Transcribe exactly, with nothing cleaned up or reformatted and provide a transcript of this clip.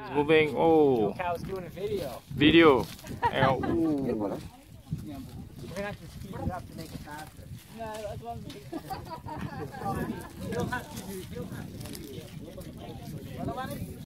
It's moving. Oh. Cow's doing a video. Video. Ow. We're gonna have to speed it up to make it faster. No, that's one thing. You'll have to do. You'll have to do.